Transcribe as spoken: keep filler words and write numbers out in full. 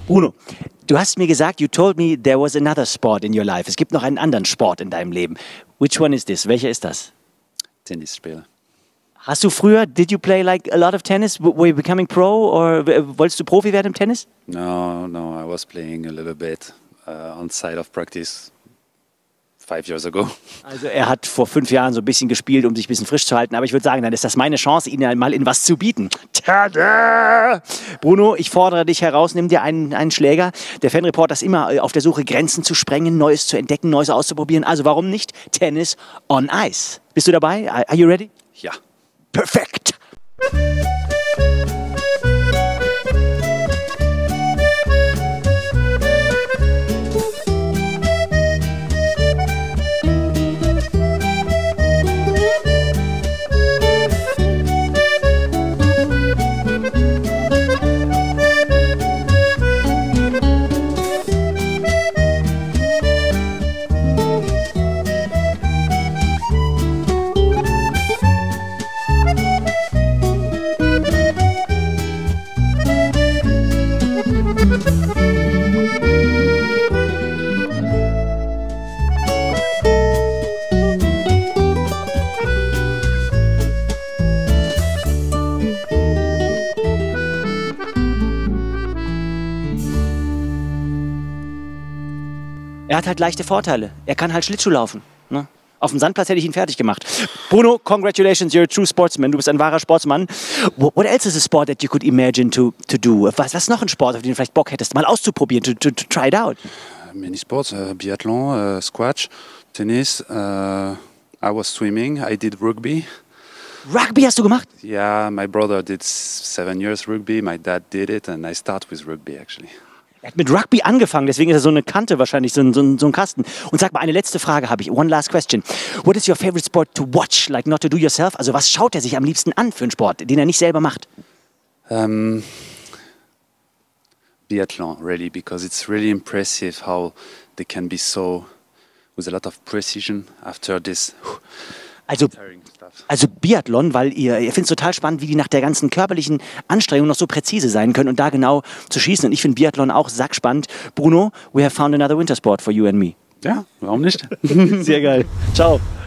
Bruno, du hast mir gesagt, you told me there was another sport in your life. Es gibt noch einen anderen Sport in deinem Leben. Which one is this? Welcher ist das? Tennis spielen. Hast du früher, did you play like a lot of tennis? Were you becoming pro or wolltest du Profi werden im Tennis? No, no, I was playing a little bit uh, on side of practice five years ago. Also er hat vor fünf Jahren so ein bisschen gespielt, um sich ein bisschen frisch zu halten. Aber ich würde sagen, dann ist das meine Chance, Ihnen mal in was zu bieten. Tada! Bruno, ich fordere dich heraus, nimm dir einen, einen Schläger. Der Fanreporter ist immer auf der Suche, Grenzen zu sprengen, Neues zu entdecken, Neues auszuprobieren. Also warum nicht Tennis on Ice? Bist du dabei? Are you ready? Ja. Perfekt! Er hat halt leichte Vorteile. Er kann halt Schlittschuh laufen. Ne? Auf dem Sandplatz hätte ich ihn fertig gemacht. Bruno, congratulations, you're a true sportsman. Du bist ein wahrer Sportsmann. What else is a sport that you could imagine to, to do? Was, was ist noch ein Sport, auf den du vielleicht Bock hättest, mal auszuprobieren, to, to, to try it out? Many sports, uh, biathlon, uh, squash, tennis. Uh, I was swimming. I did rugby. Rugby hast du gemacht? Yeah, my brother did seven years rugby. My dad did it, and I started with rugby actually. Er hat mit Rugby angefangen, deswegen ist er so eine Kante wahrscheinlich, so ein, so ein, so ein Kasten. Und sag mal, eine letzte Frage habe ich. One last question. What is your favorite sport to watch, like not to do yourself? Also was schaut er sich am liebsten an für einen Sport, den er nicht selber macht? Um, biathlon, really, because it's really impressive how they can be so, with a lot of precision after this. Also, also Biathlon, weil ihr, ihr findet es total spannend, wie die nach der ganzen körperlichen Anstrengung noch so präzise sein können und da genau zu schießen. Und ich finde Biathlon auch sackspannend. Bruno, we have found another winter sport for you and me. Ja, warum nicht? Sehr geil. Ciao.